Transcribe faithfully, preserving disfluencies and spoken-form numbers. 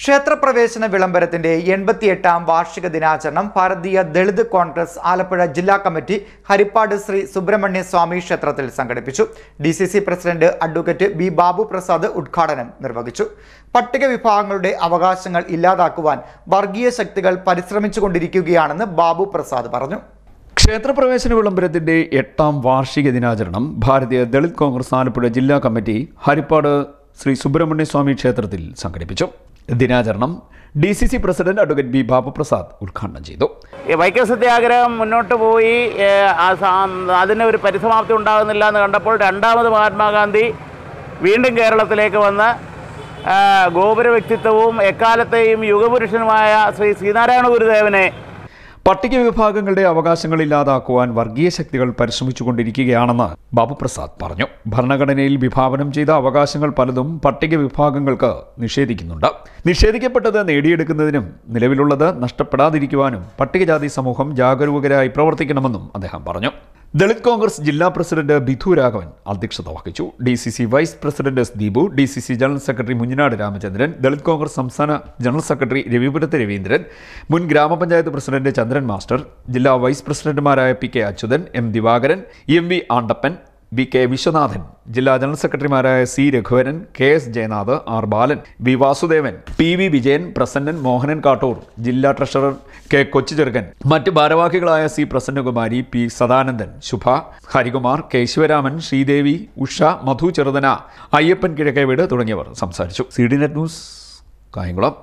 ക്ഷേത്രപ്രവേശന വിളംബരത്തിന്റെ എൺപത്തിയെട്ടാം വാർഷിക ദിനാചരണം ഭാരതീയ ദളിത് കോൺഗ്രസ് ആലപ്പുഴ ജില്ലാ കമ്മിറ്റി ഹരിപ്പാട് ശ്രീ സുബ്രഹ്മണ്യ സ്വാമി ക്ഷേത്രത്തിൽ സംഘടിപ്പിച്ചു. D C C president advocate B Babu Prasad ഉദ്ഘാടനം നിർവഹിച്ചു. പട്ടിക വിഭാഗങ്ങളുടെ അവകാശങ്ങൾ ഇല്ലാതാക്കുവാൻ വർഗീയ ശക്തികൾ പരിശ്രമിച്ചുകൊണ്ടിരിക്കുകയാണെന്ന് ബാബു പ്രസാദ് പറഞ്ഞു. ക്ഷേത്രപ്രവേശന വിളംബരത്തിന്റെ എട്ടാം വാർഷിക ദിനാചരണം ഭാരതീയ ദളിത് കോൺഗ്രസ് ആലപ്പുഴ ജില്ലാ കമ്മിറ്റി ഹരിപ്പാട് ശ്രീ സുബ്രഹ്മണ്യ സ്വാമി ക്ഷേത്രത്തിൽ സംഘടിപ്പിച്ചു. ദിനാചരണം D C C president advocate B Babu Prasad ഉദ്ഘാടനം ചെയ്തു. വൈക്കം സത്യാഗ്രഹം മുന്നോട്ട് പോയി അതിന് ഒരു പരിസമാപ്തി ഉണ്ടാകുന്നില്ല എന്ന് കണ്ടപ്പോൾ രണ്ടാമത് മഹാത്മാഗാന്ധി വീണ്ടും കേരളത്തിലേക്ക് വന്ന് ഗോപുര വ്യക്തിത്വവും എക്കാലത്തെയും യുഗപുരുഷനുമായ ശ്രീ ശ്രീനാരായണ ഗുരുദേവനെ പട്ടിക വിഭാഗങ്ങളുടെ അവകാശങ്ങൾ ഇല്ലാതാക്കുവാൻ വർഗീയ ശക്തികൾ പരിശ്രമിച്ചുകൊണ്ടിരിക്കുകയാണെന്ന് ബാബു പ്രസാദ് പറഞ്ഞു. ഭരണഘടനയിൽ വിഭാവനം ചെയ്ത അവകാശങ്ങൾ പലതും പട്ടിക വിഭാഗങ്ങൾക്ക് നിഷേധിക്കുന്നുണ്ട്. നിഷേധിക്കപ്പെട്ടത് നേടിയെടുക്കുന്നതിനും നിലവിലുള്ളത് നഷ്ടപ്പെടാതിരിക്കുവാനും പട്ടികജാതി സമൂഹം ജാഗരൂകരായി പ്രവർത്തിക്കണമെന്നും അദ്ദേഹം പറഞ്ഞു. ദളിത് കോൺഗ്രസ് ജില്ലാ പ്രസിഡന്റ് ബിധു രാഘവൻ അധ്യക്ഷത വഹിച്ചു. D C C vice president S Deepu, D C C general secretary Munjanad Ramachandran, Dalit Congress സംസ്ഥാന ജനറൽ സെക്രട്ടറി രവിപുരത്ത് രവീന്ദ്രൻ, മുൻ ഗ്രാമപഞ്ചായത്ത് പ്രസിഡന്റ് ചന്ദ്രൻ മാസ്റ്റർ, ജില്ലാ വൈസ് പ്രസിഡന്റുമാരായ P K Achuthan, M Divakaran, M V Andappan, V K Viswanathan, ജില്ലാ ജനറൽ സെക്രട്ടറിമാരായ C Raghuvaran, K S Jayanath, R Balan, V Vasudevan, P V Vijayan, Prasannan, Mohanan Kattoor, ജില്ലാ treasurer K Kochucherukkan, മറ്റ് ഭാരവാഹികളായ C Prasannakumari, P Sadanandan, Subha, Harikumar, K Sivaraman, Sreedevi, Usha, Madhu Cheruthana, Ayyappan Kizhakkeveedu തുടങ്ങിയവർ സംസാരിച്ചു. C D net news, Kayamkulam.